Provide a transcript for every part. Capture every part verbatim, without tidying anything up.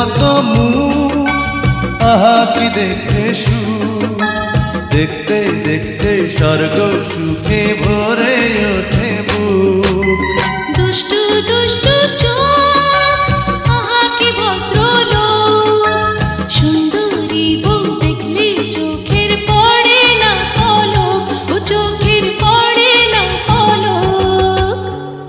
মতো মুখ, আহা কি দেখতে সুখ, দেখতে দেখতে স্বর্গ সুখে ভরে ওঠে বুক। দুষ্টু দুষ্টু চোখ, আহা কি ভদ্রলোক, সুন্দরী বউ দেখলে চোখের পড়ে না পলক, ও চোখের পড়ে না পলক।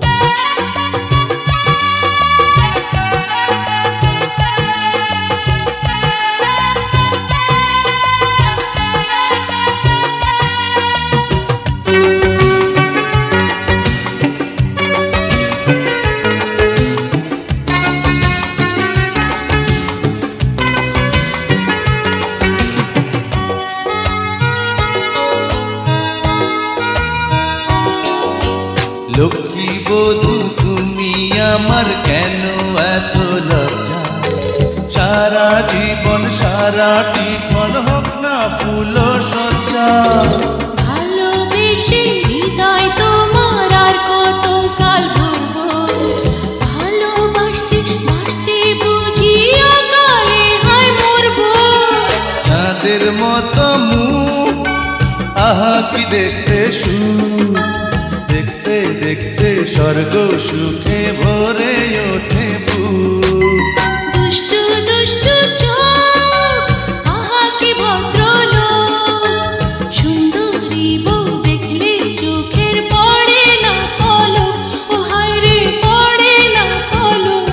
লক্ষ্মী বধূ তুমি আমার কেন এত লজ্জা, সারা জীবন সারাটি ফল হোক না ফুল সজ্জা। ভালোবেসে হৃদয় তোমার আর কত কাল ভরবো, ভালোবাসতে বাসতে বুঝি অকালে হয় মরবো। চাঁদের মতো মুখ, আহা কি দেখতে সুখ, দেখতে দেখতে স্বর্গ সুখে ভরে ওঠে বুক। দুষ্টু দুষ্টু চোখ, আহা কি ভদ্রলোক, সুন্দরী বউ দেখলে চোখের পড়ে না পলক, ও হায় রে পড়ে না পলক।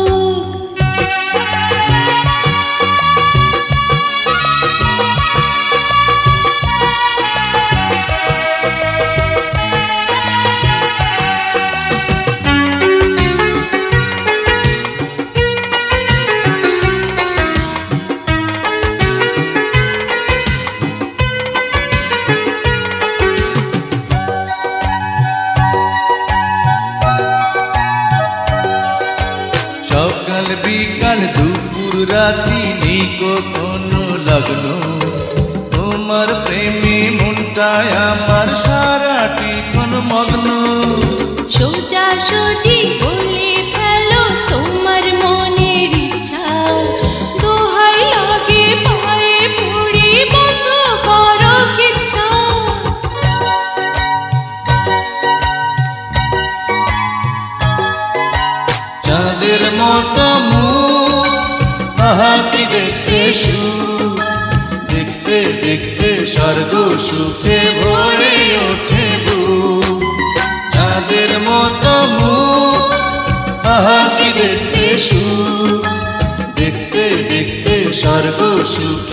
সকাল বিকাল দুপুর রাতি নেই কোনো লগ্ন, তোমার প্রেমে মনটায় আমার সারাটি ক্ষণ মগ্ন। সোজা সুজি বলে ফেলো তোমার মনের ইচ্ছা, দোহাই লাগে পায়ে পড়ে বন্ধ করো কিচ্ছা। চাঁদের মতো মুখ, আহা কি দেখতে সুখ, দেখতে দেখতে স্বর্গ সুখে ভরে ওঠে বুক। চাঁদের মতো মুখ, আহা কি দেখতে সুখ, দেখতে দেখতে স্বর্গ সুখে